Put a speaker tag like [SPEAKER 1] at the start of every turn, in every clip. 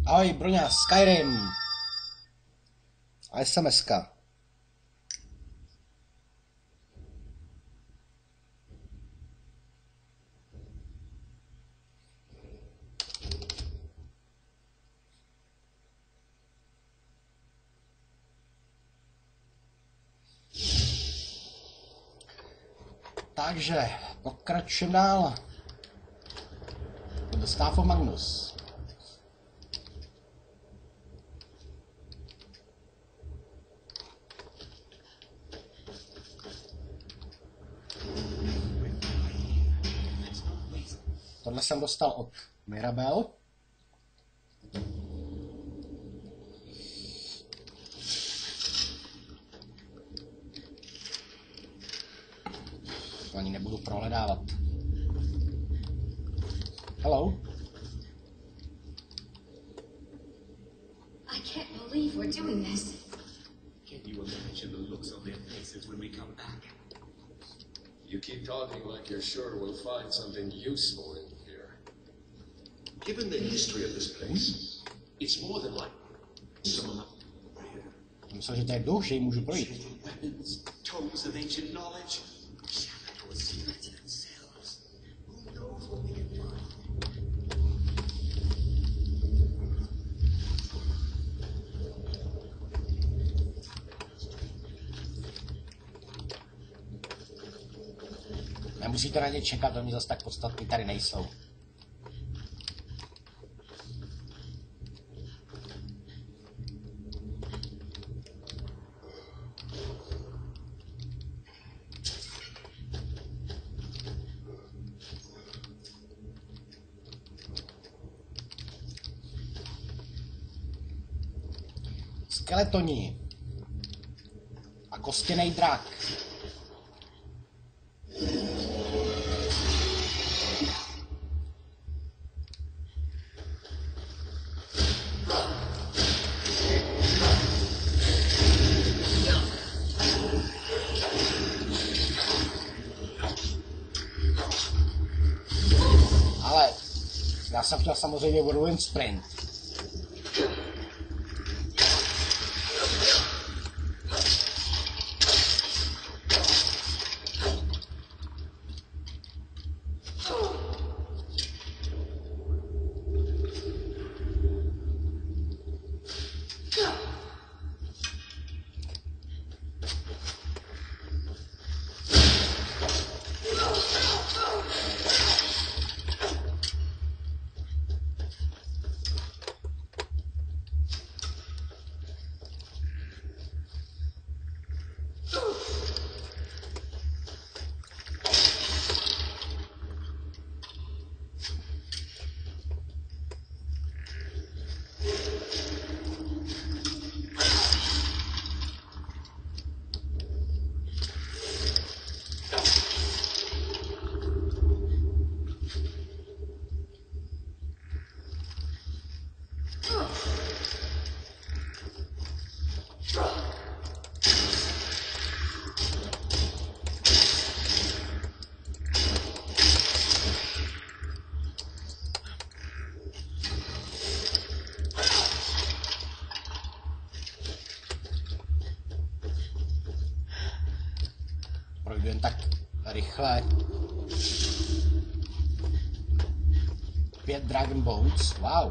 [SPEAKER 1] Ahoj, Broňa, Skyrim. A SMS-ka. Takže, pokračujeme dál. The Staff of Magnus. Tohle jsem dostal od Mirabel. To ani nebudu prohledávat. Hello.
[SPEAKER 2] I can't believe we're doing this.
[SPEAKER 3] Can you imagine the looks on their faces when we come back?
[SPEAKER 4] You keep talking like you're sure we'll find something useful in here.
[SPEAKER 3] Given the history of this place, it's more than like someone up here.
[SPEAKER 1] Myslím, že to je duch, že ji můžu projít.
[SPEAKER 3] Shredded weapons, tomes of ancient knowledge, shadows secrets themselves. Who knows what we can find?
[SPEAKER 1] Nemusíte na ně čekat, oni zase tak podstatní tady nejsou. Skeletoni a kostěnej drak. Ale já jsem chtěl samozřejmě whirlwind sprint. Projdu jen tak rychle. 5 Dragon Bones, wow.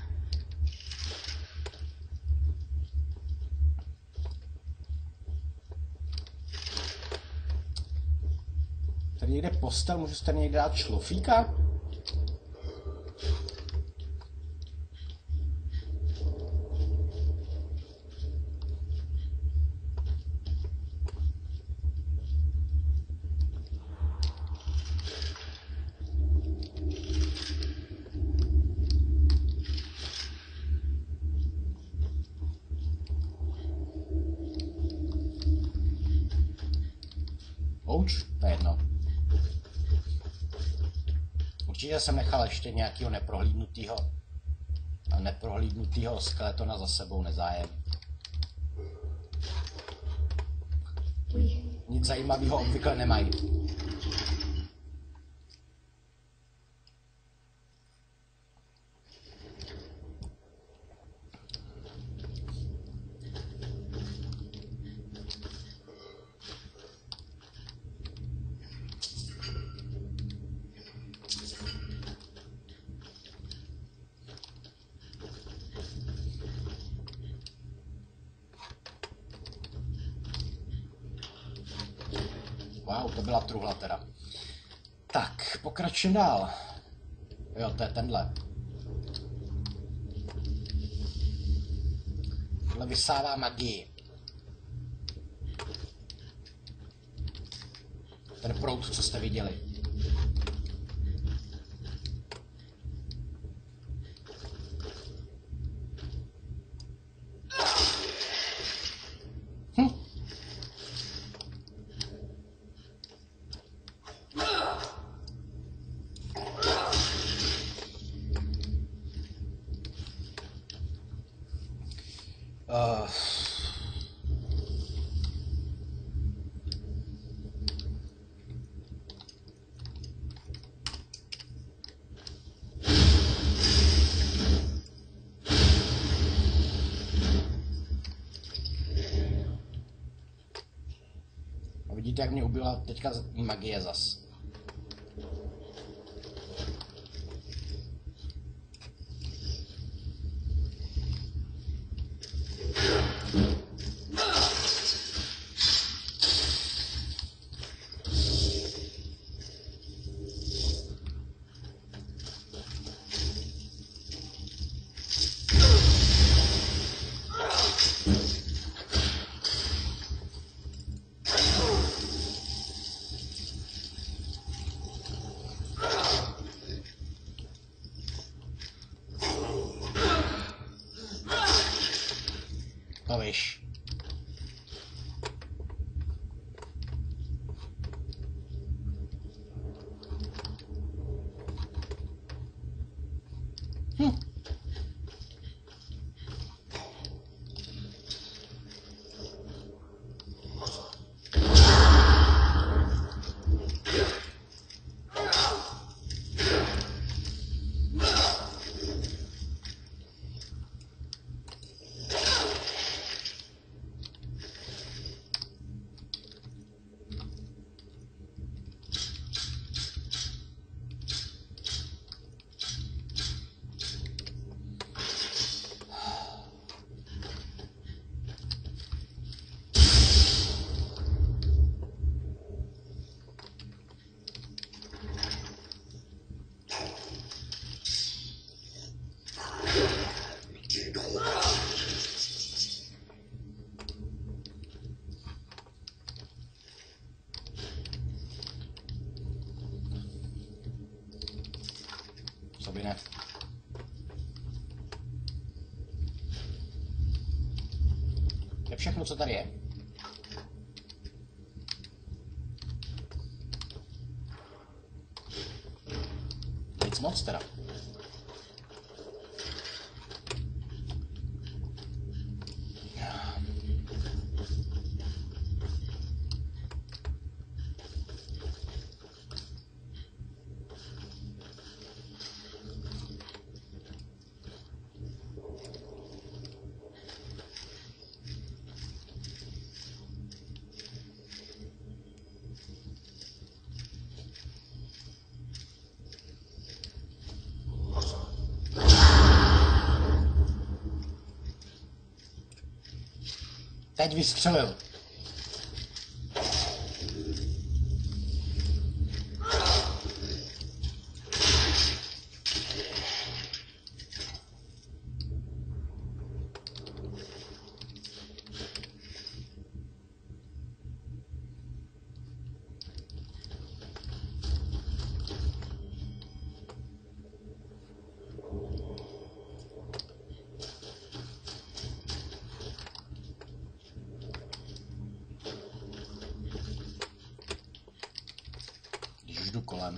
[SPEAKER 1] Tady někde postel, můžu si tady někde dát šlofíka? Ouch, to je jedno. Určitě jsem nechal ještě nějakého neprohlídnutýho skeletona za sebou, nezájem. Nic zajímavého obvykle nemají. Wow, to byla truhla teda. Tak, pokračujeme dál. Jo, to je tenhle. Tohle vysává magii. Ten proud, co jste viděli. A vidíte, jak mě ubila teďka magie zas. To víš. Co by ne? To je všechno, co tady je. Nic moc teda. Teď vystřelil. Jdu kolem.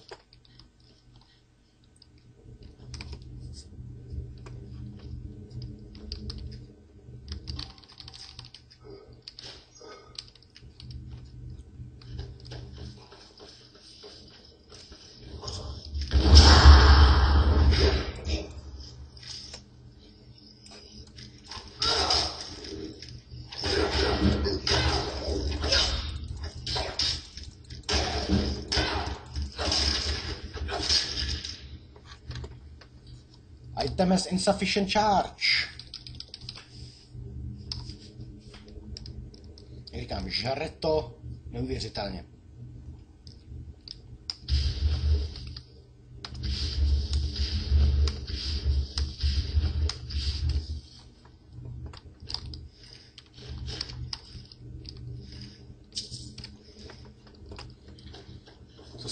[SPEAKER 1] Item has insufficient charge. Jak říkám, žere to neuvěřitelně.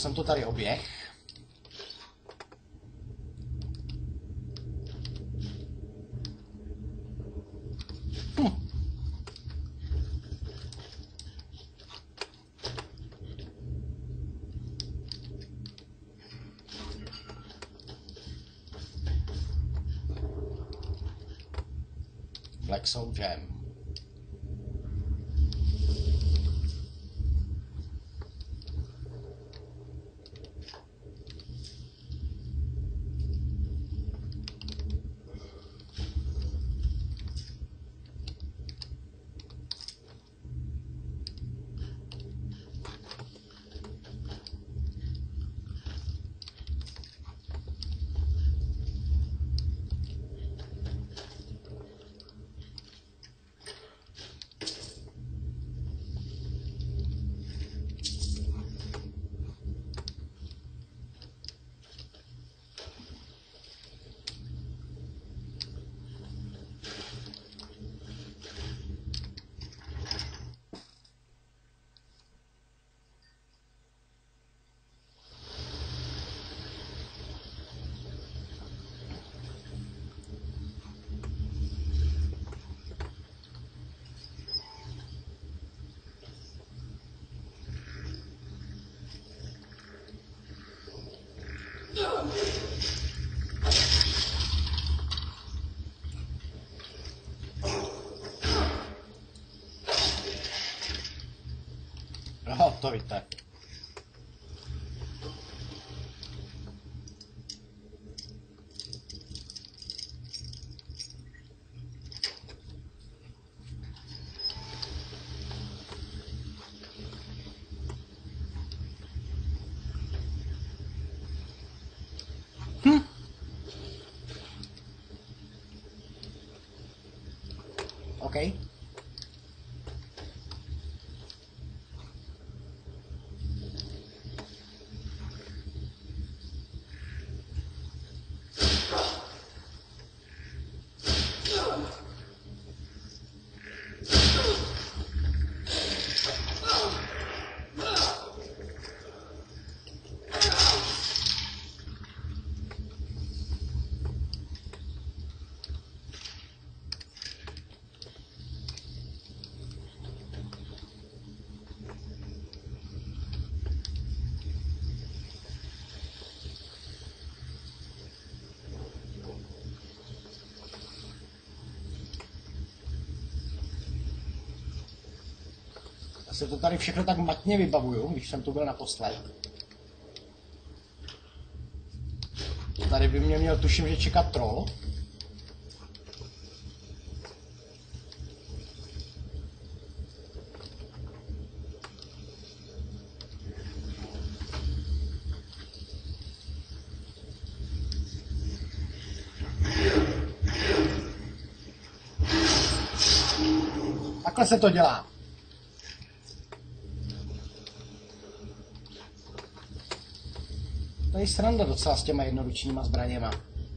[SPEAKER 1] jsem to tady oběh. Black Soul Jam. No, to víte. OK. Já se to tady všechno tak matně vybavuju, když jsem tu byl naposled. Tady by mě měl, tuším, že čekat troll. Takhle se to dělá. To je sranda docela s těma jednoručníma zbraněma.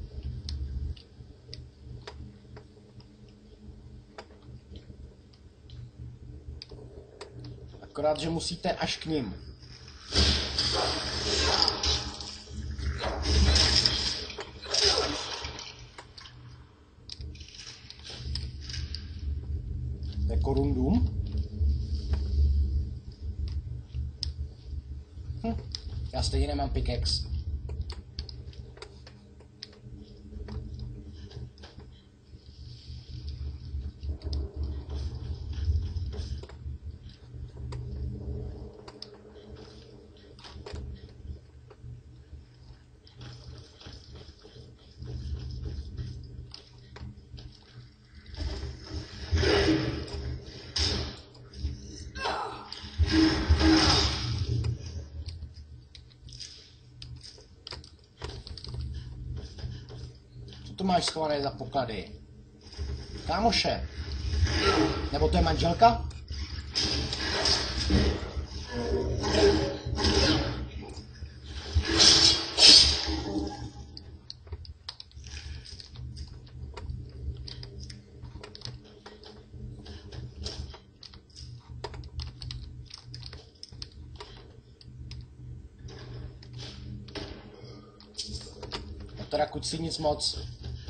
[SPEAKER 1] Akorát, že musíte až k nim. To je korundum. Já stejně nemám pickaxe. Tu máš schované za poklady? Kámoše. Nebo to je manželka? teda kucí nic moc.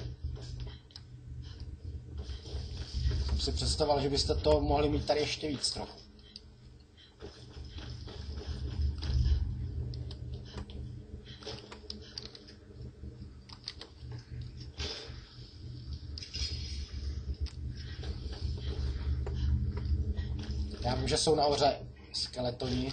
[SPEAKER 1] Jsem si představoval, že byste to mohli mít tady ještě víc trochu. Já vím, že jsou nahoře skeletoni.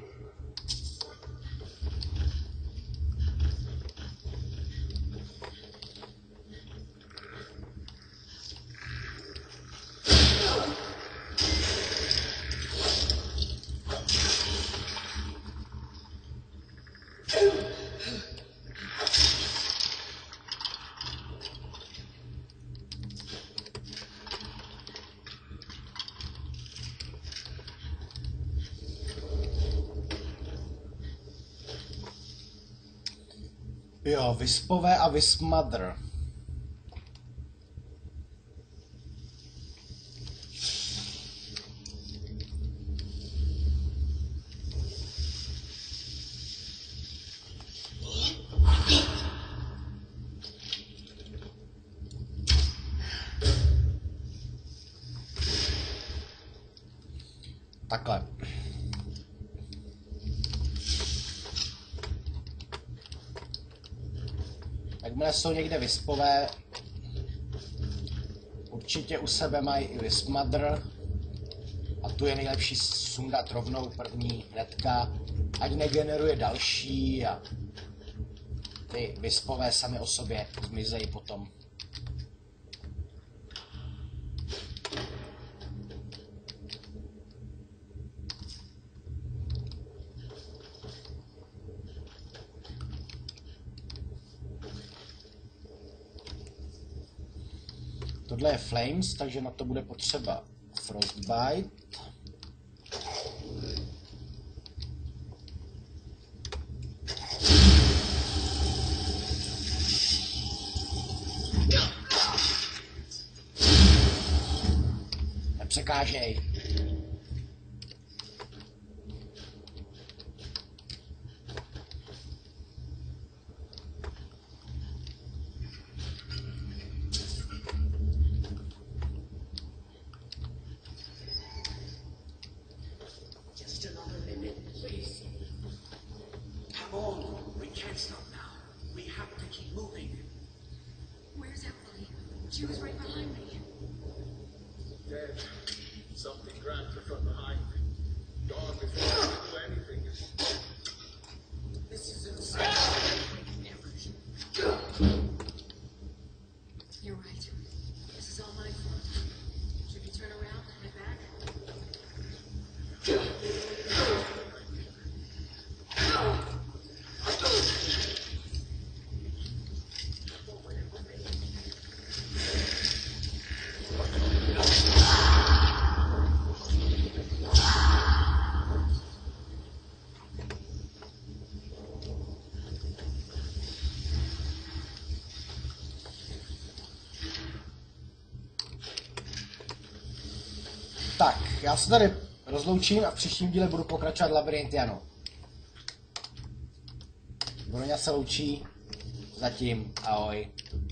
[SPEAKER 1] Jo, Vispové a Wismother. Takhle. Jakmile jsou někde Vispové, určitě u sebe mají i Wismother. A tu je nejlepší sundat rovnou první hnedka, ať negeneruje další a ty Vispové sami o sobě zmizejí potom. Tohle je Flames, takže na to bude potřeba Frostbite. Nepřekážej.
[SPEAKER 3] Just another minute, please. Come on, we can't stop now. We have to keep moving.
[SPEAKER 2] Where's Emily? She was right behind me.
[SPEAKER 4] Dead. Something grabbed her from behind. Gone before I could do anything.
[SPEAKER 3] This is insane.
[SPEAKER 2] You're right. This is all my fault. Should we turn around and head back?
[SPEAKER 1] Tak, já se tady rozloučím a v příštím díle budu pokračovat Labyrinthianou. Broňa se loučí. Zatím ahoj.